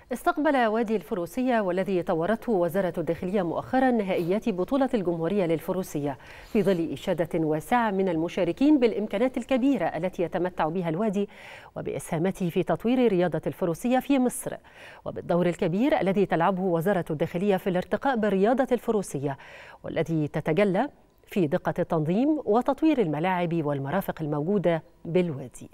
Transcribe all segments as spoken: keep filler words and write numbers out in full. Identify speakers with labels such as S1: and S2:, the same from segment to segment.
S1: استقبل وادي الفروسية والذي طورته وزارة الداخلية مؤخرا نهائيات بطولة الجمهورية للفروسية في ظل إشادة واسعة من المشاركين بالإمكانات الكبيرة التي يتمتع بها الوادي وبإسهامته في تطوير رياضة الفروسية في مصر، وبالدور الكبير الذي تلعبه وزارة الداخلية في الارتقاء بالرياضة الفروسية والذي تتجلى في دقة التنظيم وتطوير الملاعب والمرافق الموجودة بالوادي.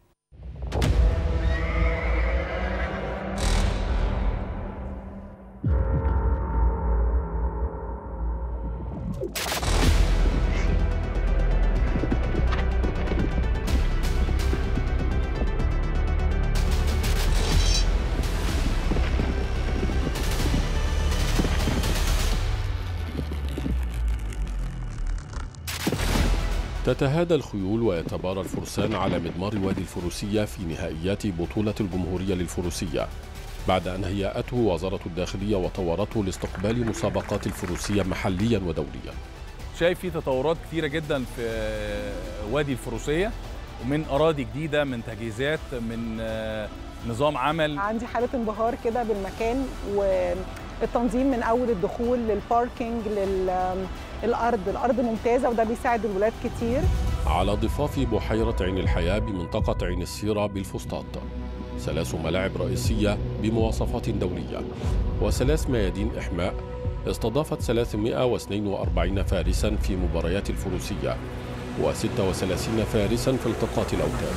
S2: تتهادى الخيول ويتبارى الفرسان على مضمار وادي الفروسية في نهائيات بطولة الجمهورية للفروسية بعد أن هيأته وزارة الداخلية وطورته لاستقبال مسابقات الفروسية محليا ودوليا.
S3: شايف في تطورات كثيرة جدا في وادي الفروسية ومن أراضي جديدة، من تجهيزات، من نظام عمل.
S4: عندي حالة انبهار كده بالمكان والتنظيم من أول الدخول للباركينج للأرض، الأرض ممتازة وده بيساعد الولاد كتير.
S2: على ضفاف بحيرة عين الحياة بمنطقة عين السيرة بالفسطاط ثلاث ملاعب رئيسية بمواصفات دولية وثلاث ميادين إحماء استضافت ثلاثمائة واثنين وأربعين فارسا في مباريات الفروسية وستة وثلاثين فارسا في التقاط الأوتاد.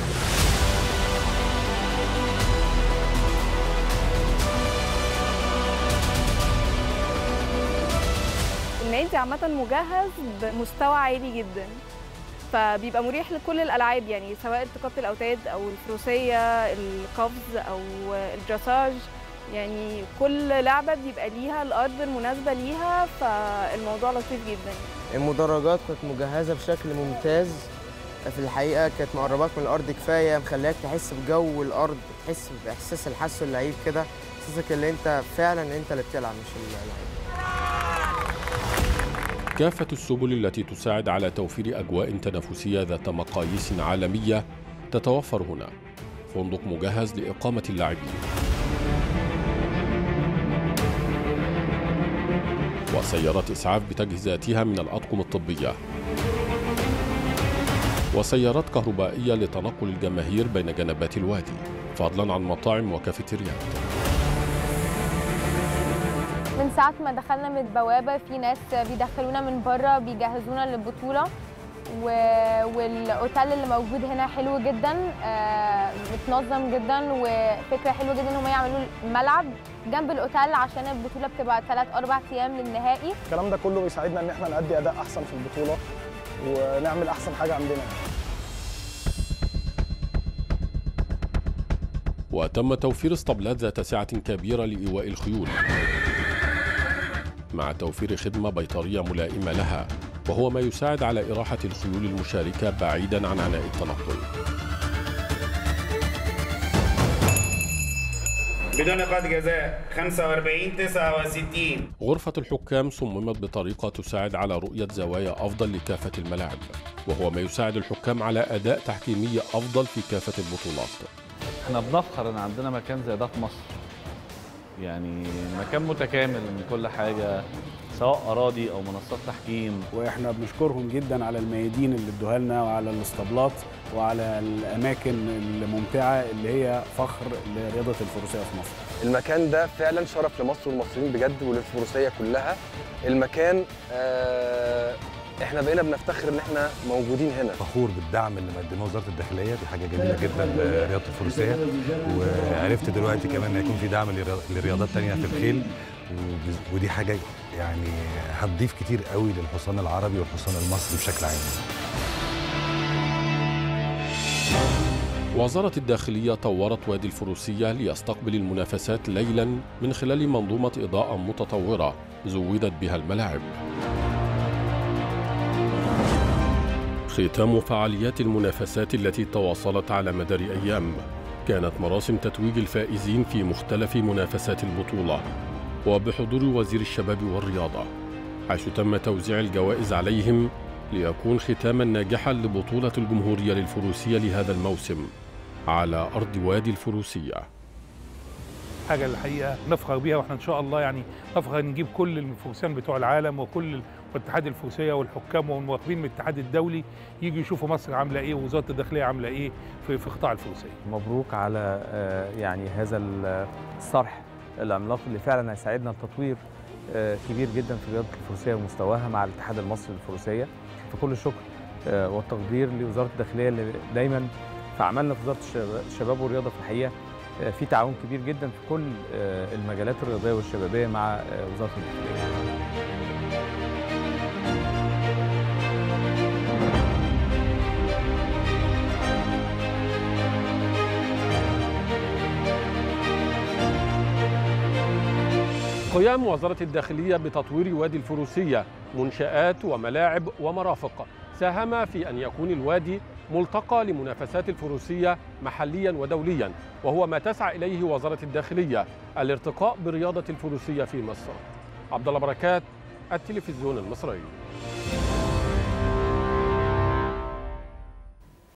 S5: النادي عامة مجهز بمستوى عالي جدا، فبيبقى مريح لكل الألعاب، يعني سواء التقاط الأوتاد أو الفروسية، القفز أو الدراساج، يعني كل لعبة بيبقى ليها الأرض المناسبة ليها، فالموضوع لطيف جدا.
S6: المدرجات كانت مجهزة بشكل ممتاز، في الحقيقة كانت مقرباك من الأرض كفاية، مخليك تحس بجو الأرض، تحس بإحساس اللي حاسه اللعيب كده، إحساسك اللي أنت فعلا أنت اللي بتلعب مش اللعيب.
S2: كافة السبل التي تساعد على توفير أجواء تنافسية ذات مقاييس عالمية تتوفر هنا. فندق مجهز لإقامة اللاعبين، وسيارات إسعاف بتجهيزاتها من الأطقم الطبية، وسيارات كهربائية لتنقل الجماهير بين جنبات الوادي، فضلا عن مطاعم وكافيتريات.
S7: من ساعة ما دخلنا من البوابة في ناس بيدخلونا من بره بيجهزونا للبطولة، والاوتيل اللي موجود هنا حلو جدا، متنظم جدا، وفكرة حلوة جدا ان هم يعملوا ملعب جنب الاوتيل عشان البطولة بتبقى ثلاث أربع أيام للنهائي.
S8: الكلام ده كله بيساعدنا ان احنا نأدي اداء احسن في البطولة ونعمل احسن حاجة عندنا.
S2: وتم توفير اسطبلات ذات سعة كبيرة لإيواء الخيول مع توفير خدمة بيطرية ملائمة لها، وهو ما يساعد على إراحة الخيول المشاركة بعيداً عن عناء التنقل.
S9: بدون نقاط جزاء خمسة وأربعين تسعة وستين.
S2: غرفة الحكام صممت بطريقة تساعد على رؤية زوايا أفضل لكافة الملاعب، وهو ما يساعد الحكام على أداء تحكيمي أفضل في كافة البطولات.
S10: احنا بنفخر ان عندنا مكان زي ده في مصر، يعني مكان متكامل من كل حاجة، سواء أراضي أو منصات تحكيم.
S8: وإحنا بنشكرهم جدا على الميادين اللي ادوها لنا وعلى الاسطبلات وعلى الأماكن الممتعة اللي هي فخر لرياضة الفروسية في مصر.
S11: المكان ده فعلا شرف لمصر والمصريين بجد وللفروسية كلها. المكان آه احنا بقينا بنفتخر ان احنا موجودين هنا.
S12: فخور بالدعم اللي مقدمه وزاره الداخليه، دي حاجه جميله جدا لرياضه الفروسيه، وعرفت دلوقتي كمان ان هيكون في دعم لرياضات ثانيه في الخيل، ودي حاجه يعني هتضيف كتير قوي للحصان العربي والحصان المصري بشكل عام.
S2: وزارة الداخلية طورت وادي الفروسية ليستقبل المنافسات ليلا من خلال منظومة إضاءة متطورة زودت بها الملاعب. ختام فعاليات المنافسات التي تواصلت على مدار أيام كانت مراسم تتويج الفائزين في مختلف منافسات البطولة، وبحضور وزير الشباب والرياضة، حيث تم توزيع الجوائز عليهم ليكون ختاما ناجحا لبطولة الجمهورية للفروسية لهذا الموسم على أرض وادي الفروسية.
S13: حاجه الحقيقه نفخر بيها، واحنا ان شاء الله يعني نفخر نجيب كل الفروسيين بتوع العالم وكل واتحاد الفروسيه والحكام والمراقبين من الاتحاد الدولي يجوا يشوفوا مصر عامله ايه ووزاره الداخليه عامله ايه في في قطاع الفروسيه.
S14: مبروك على يعني هذا الصرح العملاق اللي فعلا هيساعدنا لتطوير كبير جدا في رياضه الفروسيه ومستواها مع الاتحاد المصري للفروسيه. فكل الشكر والتقدير لوزاره الداخليه اللي دايما في عملنا في وزاره الشباب والرياضه في الحقيقه في تعاون كبير جدا في كل المجالات الرياضيه والشبابيه مع وزاره الداخليه.
S2: قيام وزارة الداخلية بتطوير وادي الفروسية منشآت وملاعب ومرافق ساهم في أن يكون الوادي ملتقى لمنافسات الفروسية محليا ودوليا، وهو ما تسعى إليه وزارة الداخلية، الارتقاء برياضة الفروسية في مصر. عبد الله بركات، التلفزيون المصري.